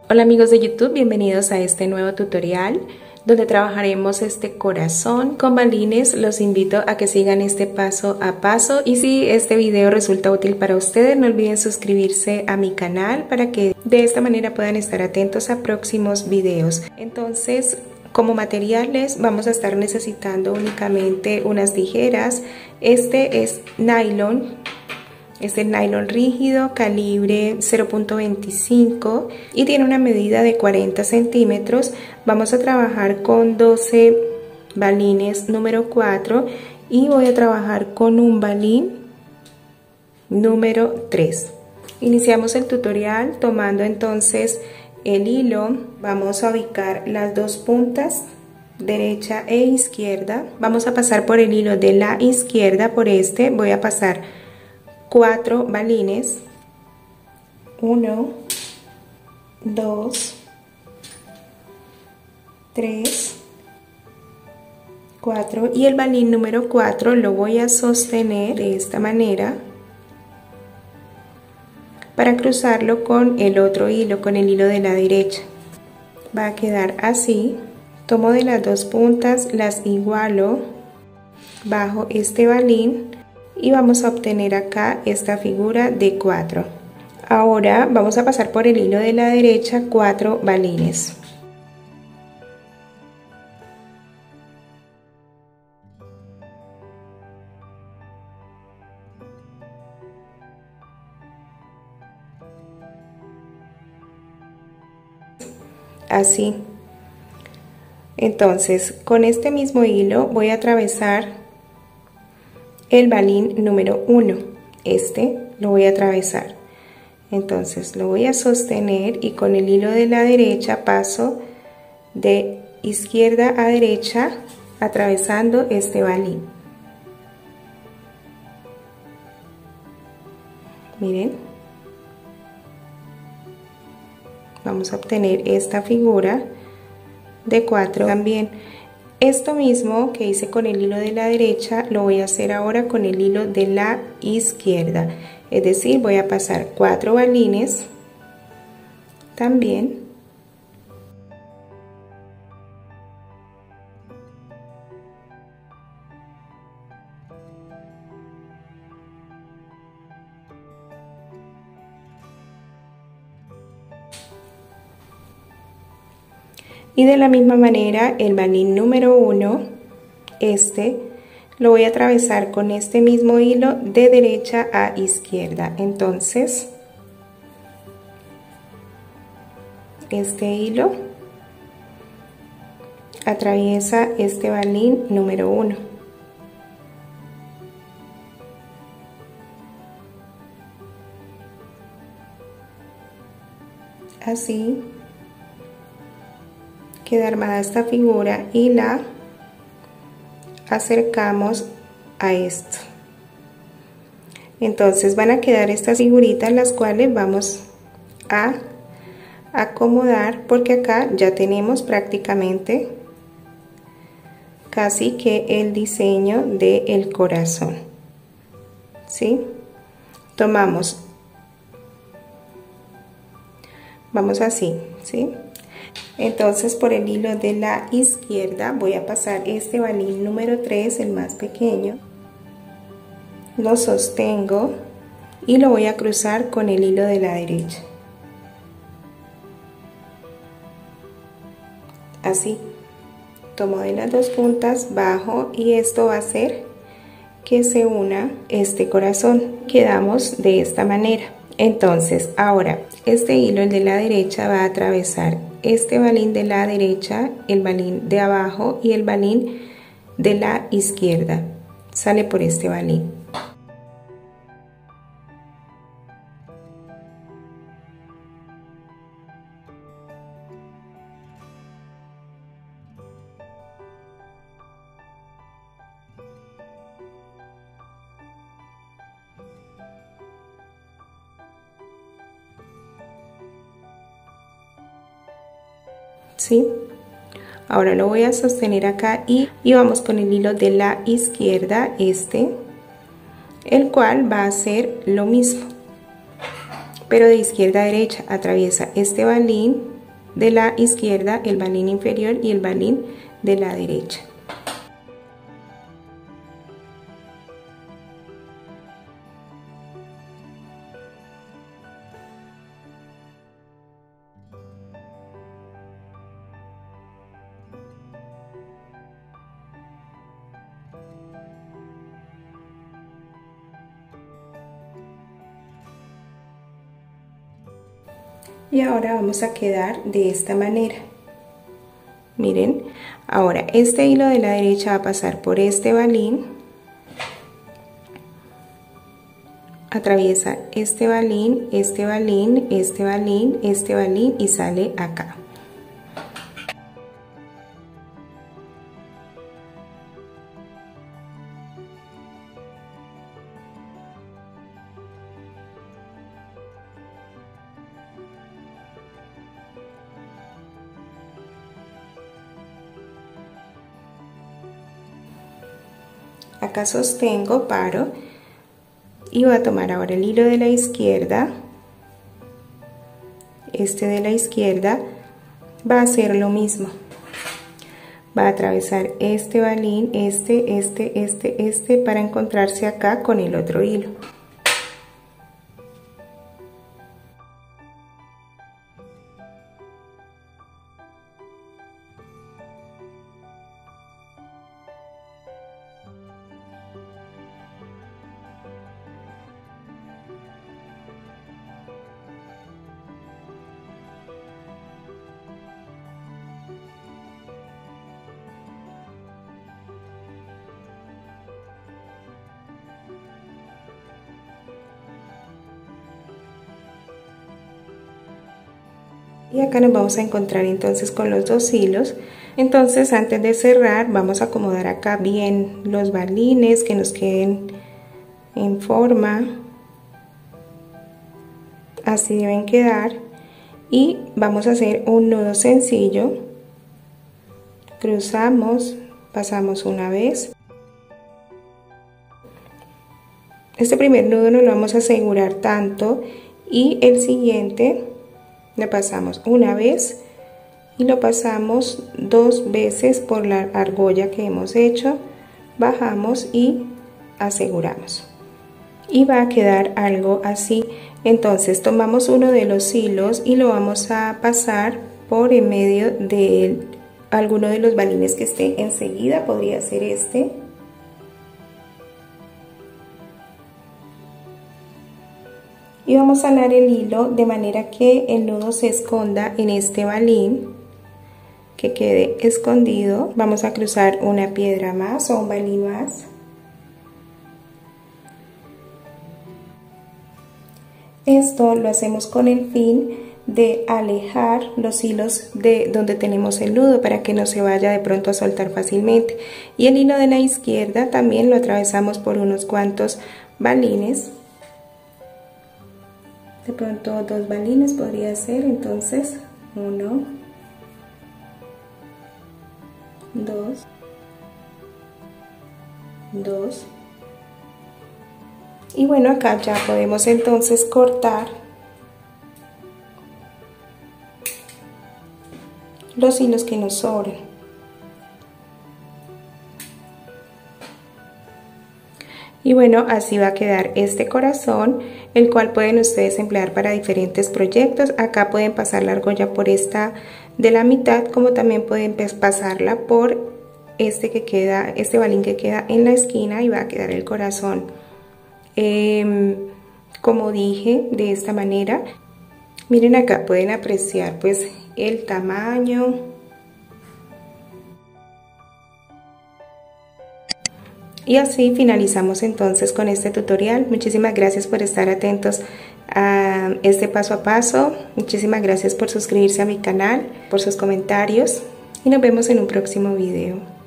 Hola amigos de YouTube, bienvenidos a este nuevo tutorial donde trabajaremos este corazón con balines. Los invito a que sigan este paso a paso y si este video resulta útil para ustedes, no olviden suscribirse a mi canal para que de esta manera puedan estar atentos a próximos videos. Entonces, como materiales vamos a estar necesitando únicamente unas tijeras. Este es nylon rígido, calibre 0.25 y tiene una medida de 40 centímetros. Vamos a trabajar con 12 balines número 4 y voy a trabajar con un balín número 3. Iniciamos el tutorial tomando entonces el hilo. Vamos a ubicar las dos puntas, derecha e izquierda. Vamos a pasar por el hilo de la izquierda, por este voy a pasar 4 balines, 1, 2, 3, 4 y el balín número 4 lo voy a sostener de esta manera para cruzarlo con el otro hilo, con el hilo de la derecha. Va a quedar así. Tomo de las dos puntas, las igualo bajo este balín y vamos a obtener acá esta figura de 4. Ahora vamos a pasar por el hilo de la derecha 4 balines. Así. Entonces, con este mismo hilo voy a atravesar el balín número 1, este lo voy a atravesar, entonces lo voy a sostener y con el hilo de la derecha paso de izquierda a derecha atravesando este balín. Miren, vamos a obtener esta figura de 4 también. Esto mismo que hice con el hilo de la derecha lo voy a hacer ahora con el hilo de la izquierda, es decir, voy a pasar 4 balines también y de la misma manera el balín número 1, este lo voy a atravesar con este mismo hilo de derecha a izquierda. Entonces este hilo atraviesa este balín número 1. Así queda armada esta figura y la acercamos a esto. Entonces van a quedar estas figuritas las cuales vamos a acomodar porque acá ya tenemos prácticamente casi que el diseño del corazón. ¿Sí? Tomamos, vamos así, ¿sí? Entonces por el hilo de la izquierda voy a pasar este balín número 3, el más pequeño, lo sostengo y lo voy a cruzar con el hilo de la derecha. Así, tomo de las dos puntas, bajo y esto va a hacer que se una este corazón. Quedamos de esta manera. Entonces ahora este hilo, el de la derecha, va a atravesar este balín de la derecha, el balín de abajo y el balín de la izquierda. Sale por este balín. ¿Sí? Ahora lo voy a sostener acá y vamos con el hilo de la izquierda, el cual va a hacer lo mismo, pero de izquierda a derecha. Atraviesa este balín de la izquierda, el balín inferior y el balín de la derecha. Y ahora vamos a quedar de esta manera. Miren, ahora este hilo de la derecha va a pasar por este balín, atraviesa este balín, este balín, este balín, este balín y sale acá. Acá sostengo, paro y voy a tomar ahora el hilo de la izquierda. Este de la izquierda va a hacer lo mismo. Va a atravesar este balín, este para encontrarse acá con el otro hilo. Y acá nos vamos a encontrar entonces con los dos hilos. Entonces antes de cerrar vamos a acomodar acá bien los balines, que nos queden en forma. Así deben quedar. Y vamos a hacer un nudo sencillo. Cruzamos, pasamos una vez. Este primer nudo no lo vamos a asegurar tanto y el siguiente lo pasamos una vez y lo pasamos dos veces por la argolla que hemos hecho, bajamos y aseguramos y va a quedar algo así. Entonces tomamos uno de los hilos y lo vamos a pasar por en medio de alguno de los balines que esté enseguida, podría ser este. Y vamos a alar el hilo de manera que el nudo se esconda en este balín, que quede escondido. Vamos a cruzar una piedra más o un balín más. Esto lo hacemos con el fin de alejar los hilos de donde tenemos el nudo para que no se vaya de pronto a soltar fácilmente. Y el hilo de la izquierda también lo atravesamos por unos cuantos balines. De pronto dos balines podría ser, entonces 1, 2, 2. Y bueno, acá ya podemos entonces cortar los hilos que nos sobren. Y bueno, así va a quedar este corazón, el cual pueden ustedes emplear para diferentes proyectos. Acá pueden pasar la argolla por esta de la mitad, como también pueden pasarla por este que queda, este balín que queda en la esquina, y va a quedar el corazón. Como dije, de esta manera. Miren, acá pueden apreciar pues el tamaño. Y así finalizamos entonces con este tutorial. Muchísimas gracias por estar atentos a este paso a paso. Muchísimas gracias por suscribirse a mi canal, por sus comentarios y nos vemos en un próximo video.